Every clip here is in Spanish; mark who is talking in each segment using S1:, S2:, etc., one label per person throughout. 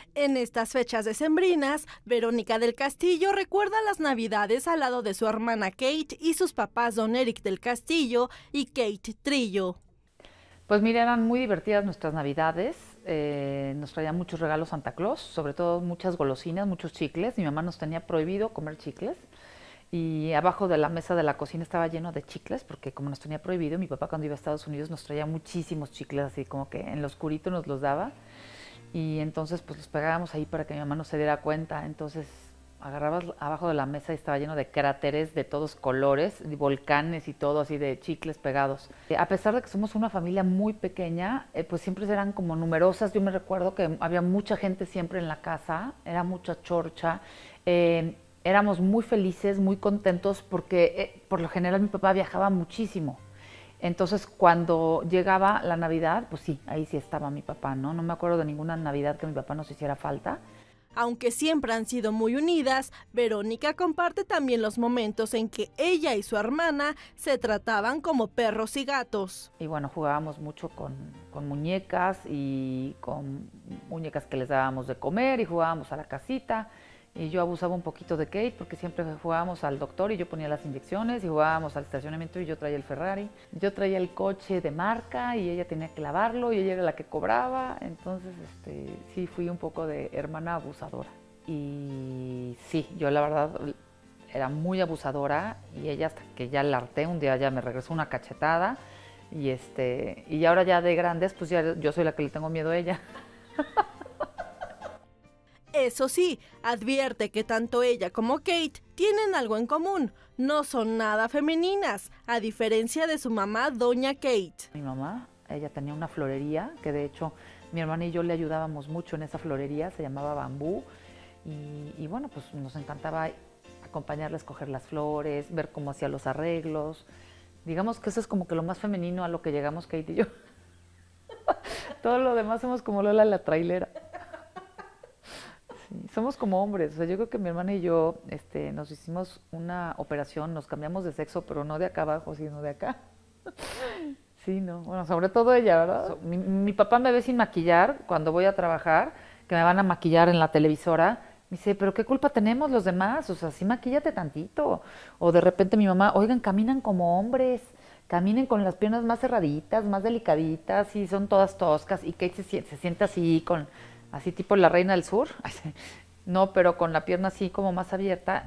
S1: En estas fechas decembrinas, Verónica del Castillo recuerda las Navidades al lado de su hermana Kate y sus papás Don Eric del Castillo y Kate Trillo.
S2: Pues mira, eran muy divertidas nuestras Navidades, nos traía muchos regalos Santa Claus, sobre todo muchas golosinas, muchos chicles. Mi mamá nos tenía prohibido comer chicles y abajo de la mesa de la cocina estaba lleno de chicles porque como nos tenía prohibido, mi papá cuando iba a Estados Unidos nos traía muchísimos chicles, así como que en lo oscurito nos los daba y entonces pues los pegábamos ahí para que mi mamá no se diera cuenta. Entonces agarrabas abajo de la mesa y estaba lleno de cráteres de todos colores, de volcanes y todo así de chicles pegados. A pesar de que somos una familia muy pequeña, pues siempre eran como numerosas. Yo me recuerdo que había mucha gente siempre en la casa, era mucha chorcha. Éramos muy felices, muy contentos porque por lo general mi papá viajaba muchísimo. Entonces cuando llegaba la Navidad, pues sí, ahí sí estaba mi papá, ¿no? No me acuerdo de ninguna Navidad que mi papá nos hiciera falta.
S1: Aunque siempre han sido muy unidas, Verónica comparte también los momentos en que ella y su hermana se trataban como perros y gatos.
S2: Y bueno, jugábamos mucho con muñecas y con muñecas que les dábamos de comer y jugábamos a la casita. Y yo abusaba un poquito de Kate porque siempre jugábamos al doctor y yo ponía las inyecciones y jugábamos al estacionamiento y yo traía el Ferrari. Yo traía el coche de marca y ella tenía que lavarlo y ella era la que cobraba. Entonces, sí fui un poco de hermana abusadora. Y sí, yo la verdad era muy abusadora y ella hasta que ya la harté, un día ya me regresó una cachetada y ahora ya de grandes, pues ya yo soy la que le tengo miedo a ella.
S1: Eso sí, advierte que tanto ella como Kate tienen algo en común. No son nada femeninas, a diferencia de su mamá, Doña Kate.
S2: Mi mamá, ella tenía una florería, que de hecho mi hermana y yo le ayudábamos mucho en esa florería, se llamaba Bambú. Y bueno, pues nos encantaba acompañarla a escoger las flores, ver cómo hacía los arreglos. Digamos que eso es como que lo más femenino a lo que llegamos Kate y yo. Todo lo demás somos como Lola la trailera. Sí, somos como hombres, o sea, yo creo que mi hermana y yo nos hicimos una operación, nos cambiamos de sexo, pero no de acá abajo, sino de acá. Sí, no, bueno, sobre todo ella, ¿verdad? Mi papá me ve sin maquillar cuando voy a trabajar, que me van a maquillar en la televisora. Me dice, pero ¿qué culpa tenemos los demás? O sea, sí maquíllate tantito. O de repente mi mamá, oigan, caminan como hombres, caminen con las piernas más cerraditas, más delicaditas, y son todas toscas. Y Kate se siente así, así tipo la reina del sur. No, pero con la pierna así como más abierta.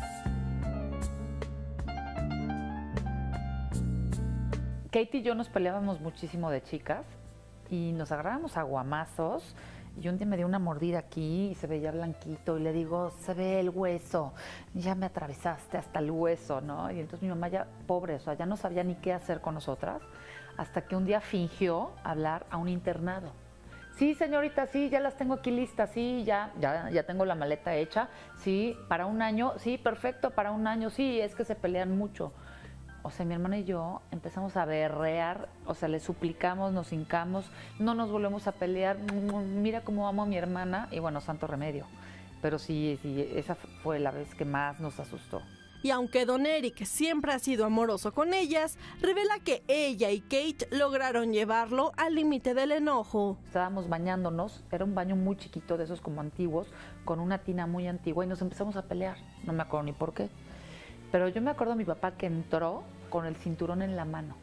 S2: Kate y yo nos peleábamos muchísimo de chicas y nos agarrábamos a guamazos. Y un día me dio una mordida aquí y se veía blanquito y le digo, se ve el hueso, ya me atravesaste hasta el hueso, ¿no? Y entonces mi mamá ya, pobre, o sea, ya no sabía ni qué hacer con nosotras, hasta que un día fingió hablar a un internado. Sí, señorita, sí, ya las tengo aquí listas, sí, ya tengo la maleta hecha, sí, para un año, sí, perfecto, para un año, sí, es que se pelean mucho. O sea, mi hermana y yo empezamos a berrear, o sea, le suplicamos, nos hincamos, no nos volvemos a pelear, mira cómo amo a mi hermana, y bueno, santo remedio. Pero sí, esa fue la vez que más nos asustó.
S1: Y aunque Don Eric siempre ha sido amoroso con ellas, revela que ella y Kate lograron llevarlo al límite del enojo.
S2: Estábamos bañándonos, era un baño muy chiquito, de esos como antiguos, con una tina muy antigua, y nos empezamos a pelear, no me acuerdo ni por qué. Pero yo me acuerdo de mi papá que entró con el cinturón en la mano.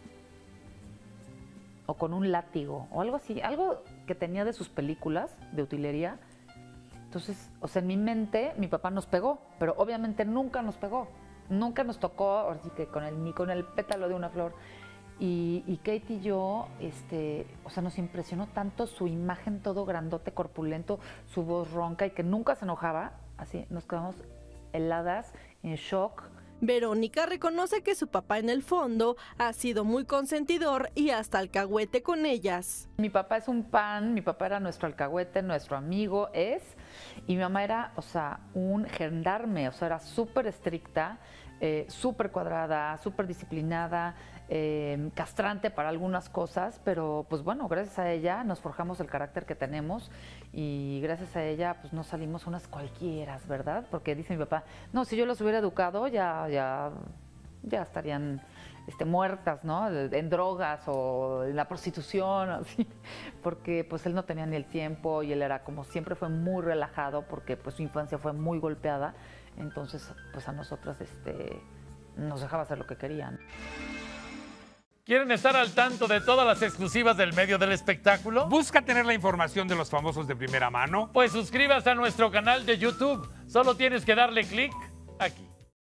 S2: O con un látigo, o algo así, algo que tenía de sus películas de utilería. Entonces, o sea, en mi mente, mi papá nos pegó, pero obviamente nunca nos pegó. Nunca nos tocó, así que ni con el pétalo de una flor. Y Kate y yo, o sea, nos impresionó tanto su imagen todo grandote, corpulento, su voz ronca y que nunca se enojaba. Así, nos quedamos heladas, en shock.
S1: Verónica reconoce que su papá en el fondo ha sido muy consentidor y hasta alcahuete con ellas.
S2: Mi papá es un pan, mi papá era nuestro alcahuete, nuestro amigo y mi mamá era, o sea, un gendarme, o sea, era súper estricta, súper cuadrada, súper disciplinada, castrante para algunas cosas, pero pues bueno, gracias a ella nos forjamos el carácter que tenemos y gracias a ella pues no salimos unas cualquieras, ¿verdad? Porque dice mi papá, no, si yo los hubiera educado ya estarían muertas, ¿no? En drogas o en la prostitución, así, porque pues él no tenía ni el tiempo y él era como siempre fue muy relajado porque pues su infancia fue muy golpeada, entonces pues a nosotras nos dejaba hacer lo que querían.
S3: ¿Quieren estar al tanto de todas las exclusivas del medio del espectáculo?
S4: ¿Busca tener la información de los famosos de primera mano?
S3: Pues suscríbase a nuestro canal de YouTube. Solo tienes que darle clic aquí.